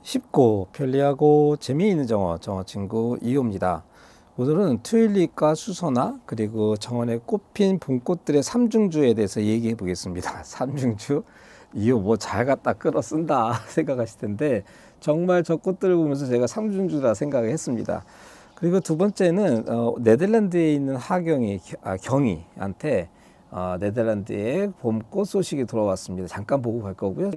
쉽고 편리하고 재미있는 정어 친구 이호입니다. 오늘은 튤립과 수선화 그리고 정원에 꽃핀 봄꽃들의 삼중주에 대해서 얘기해 보겠습니다. 삼중주? 이호 뭐 잘 갖다 끌어 쓴다 생각하실 텐데 정말 저 꽃들을 보면서 제가 삼중주라 생각을 했습니다. 그리고 두 번째는 네덜란드에 있는 경희한테 네덜란드의 봄꽃 소식이 들어왔습니다. 잠깐 보고 갈 거고요.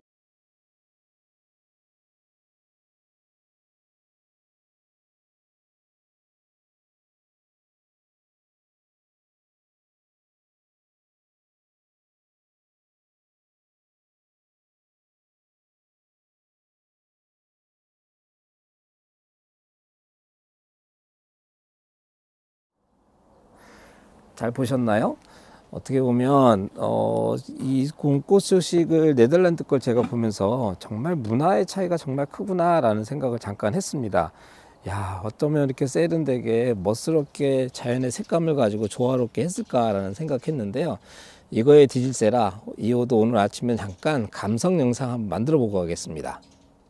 잘 보셨나요? 어떻게 보면 이 곰꽃 소식을 네덜란드 걸 제가 보면서 정말 문화의 차이가 정말 크구나라는 생각을 잠깐 했습니다. 야, 어쩌면 이렇게 세련되게 멋스럽게 자연의 색감을 가지고 조화롭게 했을까라는 생각했는데요. 이거에 뒤질세라 이호도 오늘 아침에 잠깐 감성 영상 한번 만들어 보고 가겠습니다.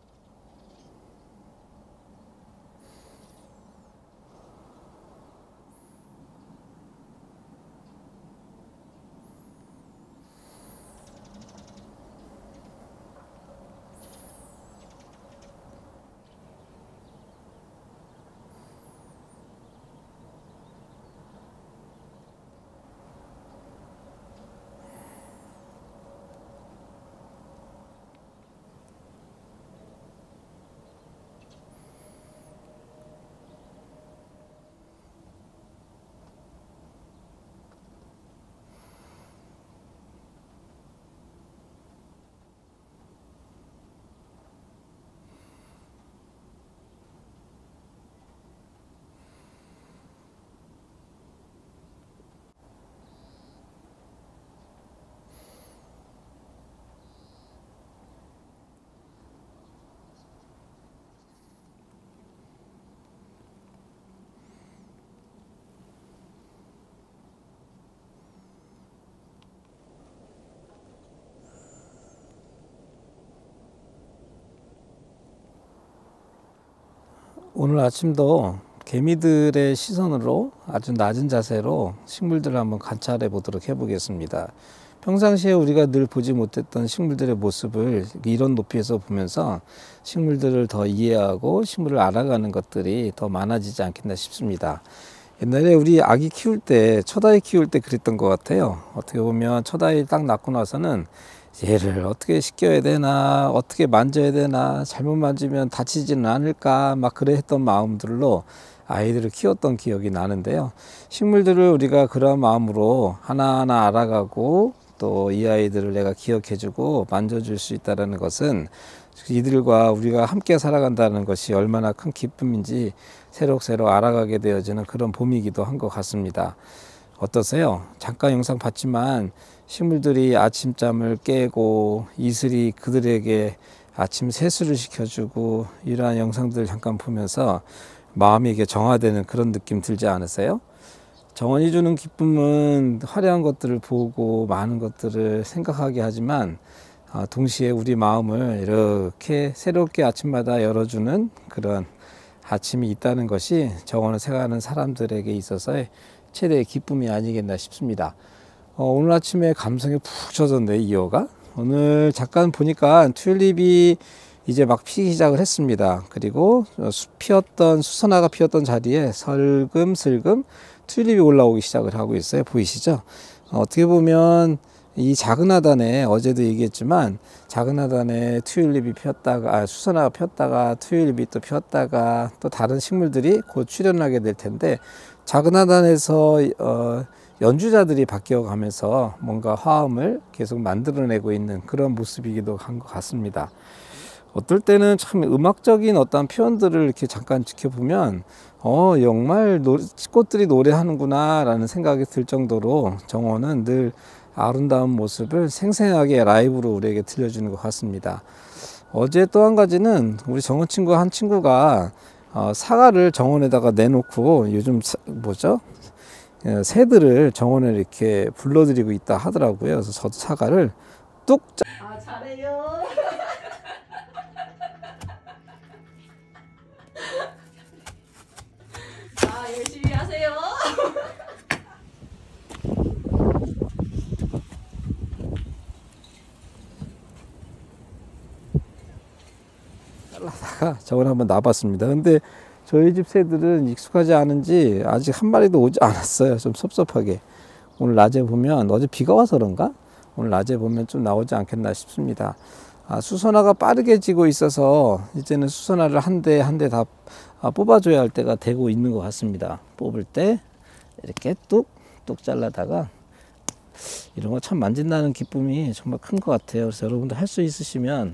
오늘 아침도 개미들의 시선으로 아주 낮은 자세로 식물들을 한번 관찰해 보도록 해보겠습니다. 평상시에 우리가 늘 보지 못했던 식물들의 모습을 이런 높이에서 보면서 식물들을 더 이해하고 식물을 알아가는 것들이 더 많아지지 않겠나 싶습니다. 옛날에 우리 아기 키울 때, 첫아이 키울 때 그랬던 것 같아요. 어떻게 보면 첫아이 딱 낳고 나서는 얘를 어떻게 씻겨야 되나, 어떻게 만져야 되나, 잘못 만지면 다치지는 않을까, 막 그래 했던 마음들로 아이들을 키웠던 기억이 나는데요. 식물들을 우리가 그런 마음으로 하나하나 알아가고 또 이 아이들을 내가 기억해주고 만져줄 수 있다는 것은 이들과 우리가 함께 살아간다는 것이 얼마나 큰 기쁨인지 새록새록 알아가게 되어지는 그런 봄이기도 한 것 같습니다. 어떠세요? 잠깐 영상 봤지만 식물들이 아침잠을 깨고 이슬이 그들에게 아침 세수를 시켜주고 이러한 영상들을 잠깐 보면서 마음이 이게 정화되는 그런 느낌 들지 않으세요? 정원이 주는 기쁨은 화려한 것들을 보고 많은 것들을 생각하게 하지만 동시에 우리 마음을 이렇게 새롭게 아침마다 열어주는 그런 아침이 있다는 것이 정원을 생각하는 사람들에게 있어서의 최대의 기쁨이 아니겠나 싶습니다. 오늘 아침에 감성에 푹 젖었네, 이호가. 오늘 잠깐 보니까 튤립이 이제 막 피기 시작을 했습니다. 그리고 수선화가 피었던 자리에 슬금슬금 튤립이 올라오기 시작을 하고 있어요. 보이시죠? 어떻게 보면 이 작은 하단에 어제도 얘기했지만 작은 하단에 튤립이 피었다가 수선화가 피었다가 튤립이 또 피었다가 또 다른 식물들이 곧 출현하게 될 텐데 작은 하단에서 연주자들이 바뀌어 가면서 뭔가 화음을 계속 만들어내고 있는 그런 모습이기도 한 것 같습니다. 어떨 때는 참 음악적인 어떤 표현들을 이렇게 잠깐 지켜보면 정말 꽃들이 노래하는구나 라는 생각이 들 정도로 정원은 늘 아름다운 모습을 생생하게 라이브로 우리에게 들려주는 것 같습니다. 어제 또 한 가지는 우리 정원 친구 한 친구가 사과를 정원에다가 내놓고 요즘 새들을 정원에 이렇게 불러들이고 있다 하더라고요. 그래서 저도 사과를 뚝 잘해요. 잘라다가 저걸 한번 놔봤습니다. 근데 저희 집 새들은 익숙하지 않은지 아직 한 마리도 오지 않았어요. 좀 섭섭하게. 오늘 낮에 보면, 어제 비가 와서 그런가? 오늘 낮에 보면 좀 나오지 않겠나 싶습니다. 수선화가 빠르게 지고 있어서 이제는 수선화를 한 대 한 대 다 뽑아줘야 할 때가 되고 있는 것 같습니다. 뽑을 때 이렇게 뚝뚝 잘라다가, 이런 거 참 만진다는 기쁨이 정말 큰 것 같아요. 그래서 여러분들 할 수 있으시면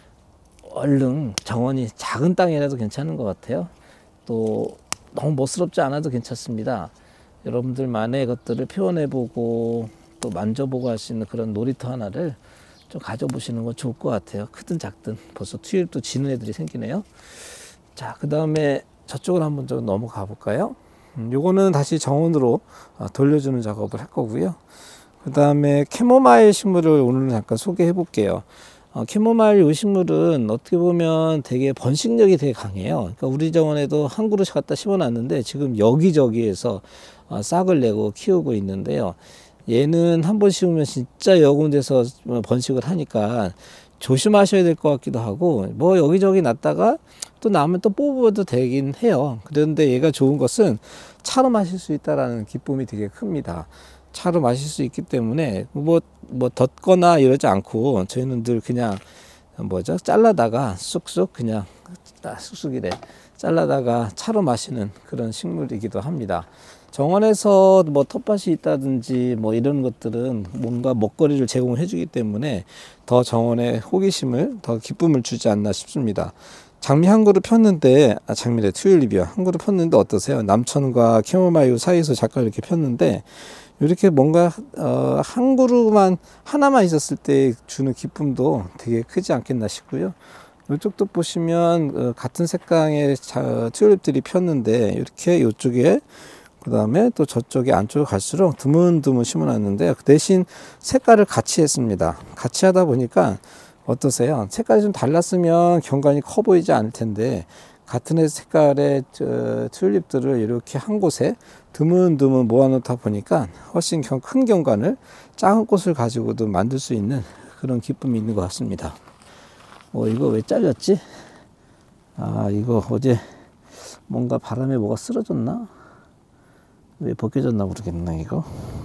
얼른 정원이 작은 땅이라도 괜찮은 것 같아요. 또 너무 멋스럽지 않아도 괜찮습니다. 여러분들만의 것들을 표현해보고 또 만져보고 할 수 있는 그런 놀이터 하나를 좀 가져보시는 건 좋을 것 같아요. 크든 작든. 벌써 튤립도 지는 애들이 생기네요. 자, 그 다음에 저쪽으로 한번 좀 넘어가 볼까요? 요거는 다시 정원으로 돌려주는 작업을 할 거고요. 그 다음에 캐모마일 식물을 오늘 잠깐 소개해 볼게요. 캐모마일 이 식물은 어떻게 보면 되게 번식력이 되게 강해요. 그러니까 우리 정원에도 한 그루 갖다 심어 놨는데 지금 여기저기에서 싹을 내고 키우고 있는데요. 얘는 한 번 심으면 진짜 여러 군데서 번식을 하니까 조심하셔야 될 것 같기도 하고, 뭐 여기저기 놨다가 또 나면 또 뽑아도 되긴 해요. 그런데 얘가 좋은 것은 차로 마실 수 있다라는 기쁨이 되게 큽니다. 차로 마실 수 있기 때문에 뭐 덧거나 이러지 않고 저희는 늘 그냥 잘라다가 쑥쑥 그냥 쑥쑥이래 잘라다가 차로 마시는 그런 식물이기도 합니다. 정원에서 뭐 텃밭이 있다든지 뭐 이런 것들은 뭔가 먹거리를 제공해 주기 때문에 더 정원에 호기심을, 더 기쁨을 주지 않나 싶습니다. 장미 한 그루 폈는데, 장미래 튤립이요. 한 그루 폈는데 어떠세요? 남천과 캐모마일 사이에서 잠깐 이렇게 폈는데, 이렇게 뭔가 한 그루만 하나만 있었을 때 주는 기쁨도 되게 크지 않겠나 싶고요. 이쪽도 보시면 같은 색상의 튤립들이 폈는데, 이렇게 이쪽에 그 다음에 또 저쪽에 안쪽으로 갈수록 드문드문 심어놨는데, 그 대신 색깔을 같이 했습니다. 같이 하다 보니까 어떠세요? 색깔이 좀 달랐으면 경관이 커 보이지 않을 텐데, 같은 색깔의 튤립들을 이렇게 한 곳에 드문드문 모아놓다 보니까 훨씬 큰 경관을 작은 꽃을 가지고도 만들 수 있는 그런 기쁨이 있는 것 같습니다. 이거 왜 잘렸지? 이거 어제 뭔가 바람에 뭐가 쓰러졌나? 왜 벗겨졌나 모르겠네, 이거.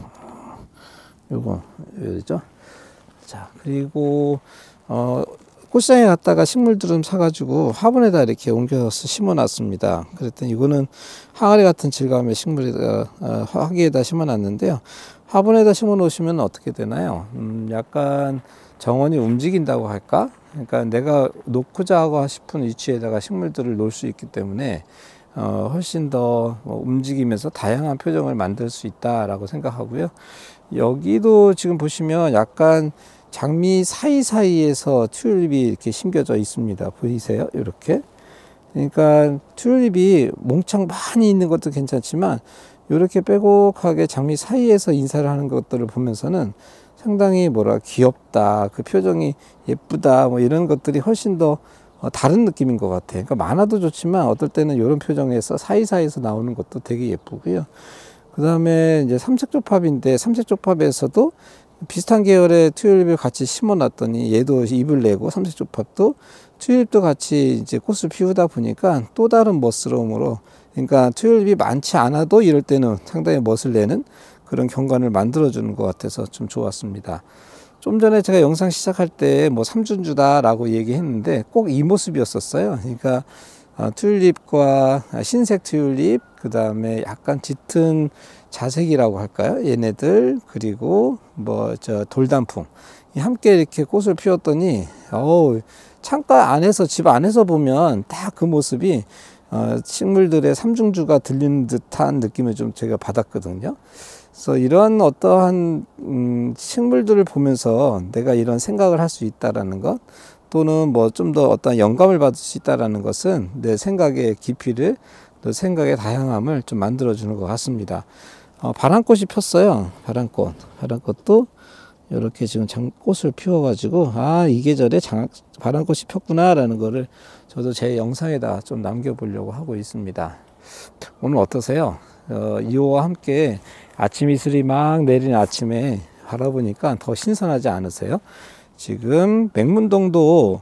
요거, 여기죠? 자, 그리고, 꽃시장에 갔다가 식물들을 사가지고 화분에다 이렇게 옮겨서 심어 놨습니다. 그랬더니 이거는 항아리 같은 질감의 식물에다, 화기에다 심어 놨는데요. 화분에다 심어 놓으시면 어떻게 되나요? 약간 정원이 움직인다고 할까? 그러니까 내가 놓고자 하고 싶은 위치에다가 식물들을 놓을 수 있기 때문에 훨씬 더 움직이면서 다양한 표정을 만들 수 있다라고 생각하고요. 여기도 지금 보시면 약간 장미 사이사이에서 튤립이 이렇게 심겨져 있습니다. 보이세요? 이렇게. 그러니까 튤립이 몽창 많이 있는 것도 괜찮지만 이렇게 빼곡하게 장미 사이에서 인사를 하는 것들을 보면서는 상당히 귀엽다, 그 표정이 예쁘다, 뭐 이런 것들이 훨씬 더 다른 느낌인 것 같아요. 그러니까 많아도 좋지만 어떨 때는 이런 표정에서 사이사이에서 나오는 것도 되게 예쁘고요. 그 다음에 이제 삼색조팝인데, 삼색조팝에서도 비슷한 계열의 튤립을 같이 심어 놨더니 얘도 잎을 내고 삼색조팝도 튤립도 같이 이제 꽃을 피우다 보니까 또 다른 멋스러움으로, 그러니까 튤립이 많지 않아도 이럴 때는 상당히 멋을 내는 그런 경관을 만들어주는 것 같아서 좀 좋았습니다. 좀 전에 제가 영상 시작할 때 삼중주다라고 얘기했는데 꼭 이 모습이었었어요. 그러니까 튤립과 흰색 튤립, 그 다음에 약간 짙은 자색이라고 할까요? 얘네들, 그리고 돌단풍 함께 이렇게 꽃을 피웠더니 창가 안에서, 집 안에서 보면 딱 그 모습이 식물들의 삼중주가 들리는 듯한 느낌을 좀 제가 받았거든요. 그래서 이런 어떠한 식물들을 보면서 내가 이런 생각을 할 수 있다라는 것, 또는 좀 더 어떤 영감을 받을 수 있다라는 것은 내 생각의 깊이를, 또 생각의 다양함을 좀 만들어주는 것 같습니다. 바람꽃이 폈어요. 바람꽃도 이렇게 지금 꽃을 피워가지고, 이 계절에 바람꽃이 폈구나라는 거를 저도 제 영상에다 좀 남겨보려고 하고 있습니다. 오늘 어떠세요? 이와 함께 아침 이슬이 막 내리는 아침에 바라보니까 더 신선하지 않으세요? 지금 맹문동도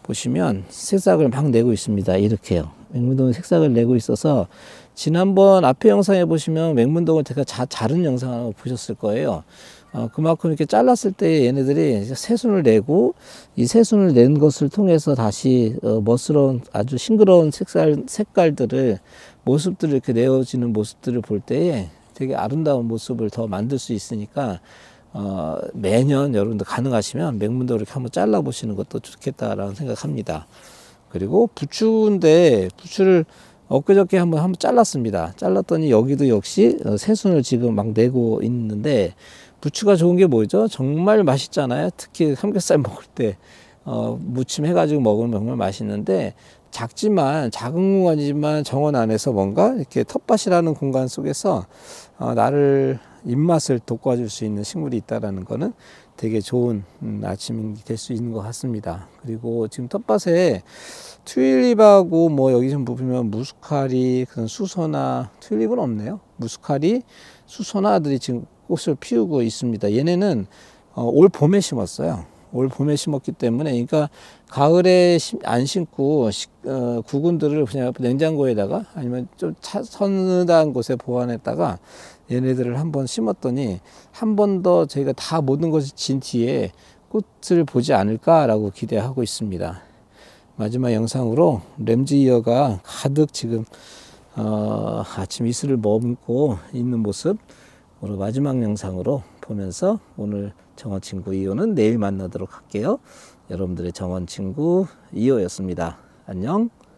보시면 새싹을 막 내고 있습니다. 이렇게요. 맹문동이 새싹을 내고 있어서 지난번 앞에 영상에 보시면 맹문동을 제가 자른 영상을 보셨을 거예요. 그만큼 이렇게 잘랐을 때 얘네들이 새순을 내고 이 새순을 낸 것을 통해서 다시 멋스러운 아주 싱그러운 색깔들을 모습들을 이렇게 내어지는 모습들을 볼 때에 되게 아름다운 모습을 더 만들 수 있으니까 매년 여러분들 가능하시면 맹문도 이렇게 한번 잘라 보시는 것도 좋겠다라는 생각합니다. 그리고 부추인데 부추를 엊그저께 한번 잘랐습니다. 잘랐더니 여기도 역시 새순을 지금 막 내고 있는데 부추가 좋은 게 뭐죠? 정말 맛있잖아요. 특히 삼겹살 먹을 때 무침 해가지고 먹으면 정말 맛있는데 작은 공간이지만 정원 안에서 뭔가 이렇게 텃밭이라는 공간 속에서 나를 입맛을 돋궈줄 수 있는 식물이 있다라는 거는 되게 좋은 아침이 될 수 있는 것 같습니다. 그리고 지금 텃밭에 튤립하고 뭐 여기 좀 보면 무스카리, 그런 수소나, 튤립은 없네요. 무스카리, 수소나들이 지금 꽃을 피우고 있습니다. 얘네는 올 봄에 심었어요. 올 봄에 심었기 때문에, 그러니까 가을에 안 심고 구근들을 그냥 냉장고에다가 아니면 좀 서늘한 곳에 보관했다가 얘네들을 한번 심었더니 한 번 더 저희가 다 모든 것이 진 뒤에 꽃을 보지 않을까라고 기대하고 있습니다. 마지막 영상으로 램즈이어가 가득 지금 아침 이슬을 머금고 있는 모습 오늘 마지막 영상으로 보면서 오늘 정원친구 2호는 내일 만나도록 할게요. 여러분들의 정원친구 2호였습니다. 안녕.